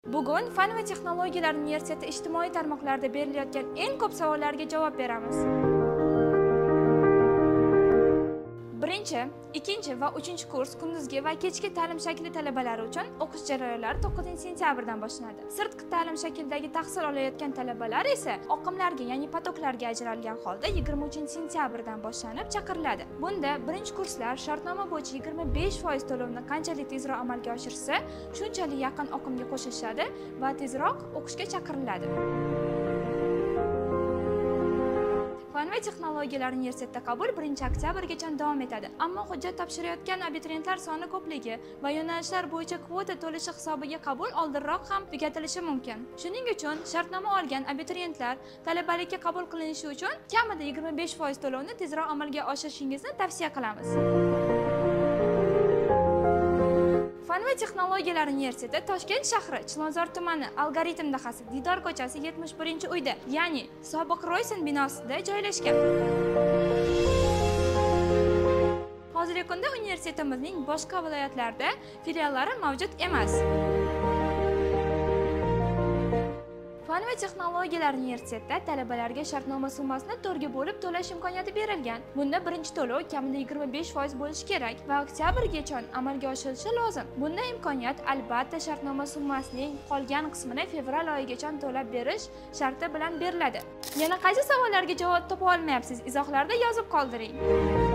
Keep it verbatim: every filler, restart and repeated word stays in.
Bugun Fan va texnologiyalar universiteti ijtimoiy tarmoqlarda berilayotgan eng ko'p savollarga javob beramiz. Birinchi, ikkinchi va uchinchi kurs kunduzgi va kechki ta'lim shakli talabalari uchun o'qish jarayonlari to'qqizinchi sentyabrdan boshlanadi. Sirtqi ta'lim shaklidagi tahsil olayotgan talabalar esa oqimlarga, ya'ni potoklarga ajralgan holda yigirma uchinchi sentyabrdan boshlanib chaqiriladi. Bunda birinchi kurslar shartnoma bo'yicha yigirma besh foiz to'lovni qanchalik tezroq amalga oshirsa, shunchalik yaqin oqimga qo'shilishadi va tezroq o'qishga chaqiriladi. Fan va texnologiyalar universitetida qabul birinchi oktyabrgacha davom etadi. Ammo hujjat topshirayotgan abituriyentlar soni ko'pligi va yo'nalishlar bo'yicha kvota to'lishi hisobiga qabul oldinroq ham tugatilishi mumkin. Shuning uchun shartnoma olgan abituriyentlar talabalikka qabul qilinishi uchun kamida yigirma besh foiz to'lovni tezroq amalga oshirishingizni tavsiya qilamiz. Fan va texnologiyalar universiteti Toshkent shahri Chilonzor tumani Algoritm dahasi Didor ko'chasi yetmish birinchi uyda, ya'ni sobiq Roysen binosida joylashgan. Hozirgi kunda universitetimizning boshqa viloyatlarda filiallari mavjud emas. Fan va texnologiyalar universitetida talabalarga shartnoma summasini to'rtga bo'lib to'lash imkoniyati berilgan. Bunda birinchi to'lov kamida yigirma besh foiz bo'lishi kerak va oktyabrgacha amalga oshirilishi lozim. Bunda imkoniyat albatta shartnoma summasining qolgan qismini fevral oyigacha to'lab berish sharti bilan beriladi. Yana qaysi savollarga javob topa olmayapsiz? Izohlarda yozib qoldiring.